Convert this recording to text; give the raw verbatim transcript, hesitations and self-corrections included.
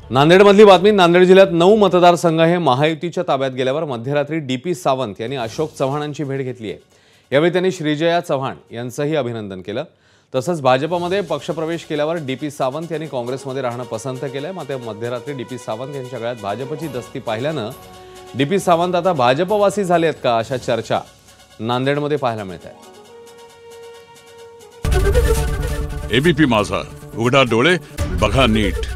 नांदेडमधली बातमी। नांदेड जिल्ह्यात नऊ मतदारसंघ हे महायुतीच्या ताब्यात गेल्यावर मध्यरात्री डीपी सावंत यांनी अशोक चव्हाणांची भेट घेतली आहे। यावेळी त्यांनी श्रीजया चव्हाण यांचंही अभिनंदन केलं। तसंच भाजपमध्ये पक्षप्रवेश केल्यावर डीपी सावंत यांनी काँग्रेसमध्ये राहणं पसंत केलंय। मात्र मध्यरात्री डीपी सावंत यांच्या गळ्यात भाजपची दस्ती पाहिल्यानं डीपी सावंत आता भाजपवासी झाले आहेत का अशा चर्चा नांदेडमध्ये पाहायला मिळत आहेत। एबीपी माझा, उघडा डोळे बघा नीट।